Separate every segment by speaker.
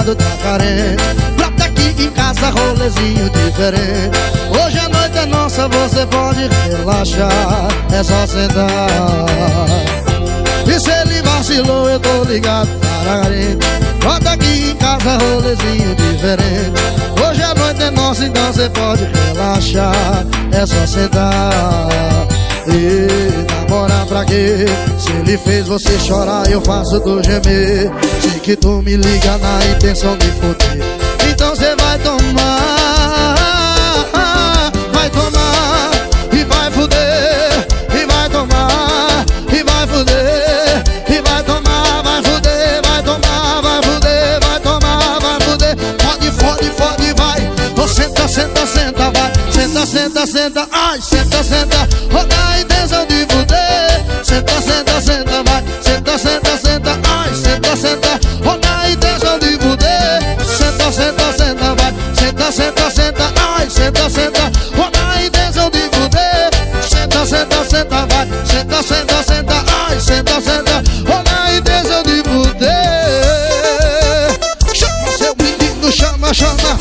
Speaker 1: ligado, tá carente. Brota aqui em casa, rolezinho diferente. Hoje a noite é nossa, você pode relaxar. É só sentar. E se ele vacilou, eu tô ligado, tá carente. Brota aqui em casa, rolezinho diferente. Hoje a noite é nossa, então você pode relaxar. É só sentar. E namorar pra quê? Se ele fez você chorar, eu faço tu gemer. Sei que tu me liga na intenção de foder. Então cê vai tomar, vai tomar e vai fuder. E vai tomar, e vai fuder. E vai tomar, vai fuder. Vai tomar, vai fuder. Vai tomar, vai fuder. Fode, fode, fode, vai. Oh, senta, senta, senta, vai. Senta, senta, senta, ai, senta, senta. Roda a intenção de fuder. Senta, senta, senta, vai. Senta, senta, senta, ai, senta, senta. Roda a intenção de fuder. Senta, senta, senta, vai. Senta, senta, senta, ai, senta, senta. Roda a intenção de fuder. Senta, senta, senta, vai. Senta, senta, senta, ai, senta, senta. Roda a intenção de fuder. Chama seu menino, chama, chama.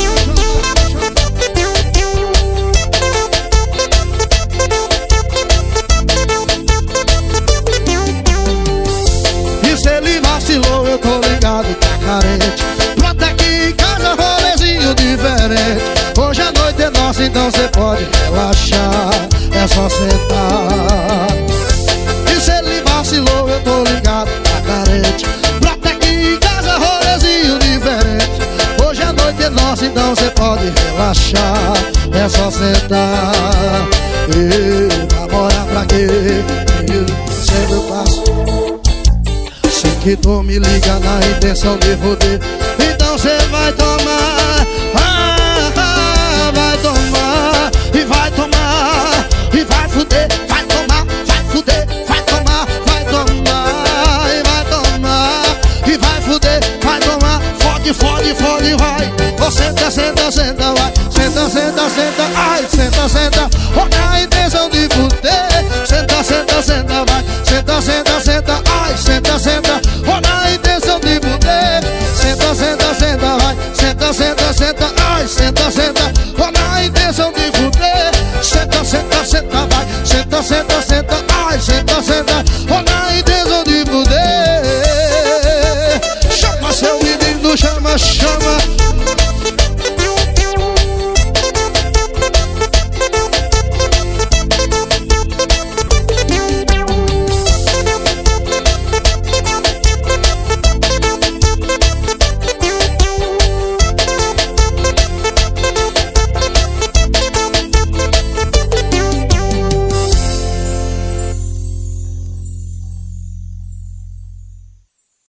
Speaker 1: Eu tô ligado, tá carente. Brota aqui em casa, rolezinho diferente. Hoje a noite é nossa, então cê pode relaxar. É só sentar. E se ele vacilou, eu tô ligado, tá carente. Brota aqui em casa, rolezinho diferente. Hoje a noite é nossa, então cê pode relaxar. É só sentar. E namorar pra quê? Sempre eu passo. Que tu me liga na intenção de foder. Então cê vai tomar, vai tomar. E vai tomar, e vai fuder. Vai tomar, vai fuder. Vai tomar, vai tomar. E vai tomar, e vai fuder. Vai tomar, fode, fode, fode, vai. Oh, senta, senta, senta, vai. Senta, senta, senta, ai, senta, senta.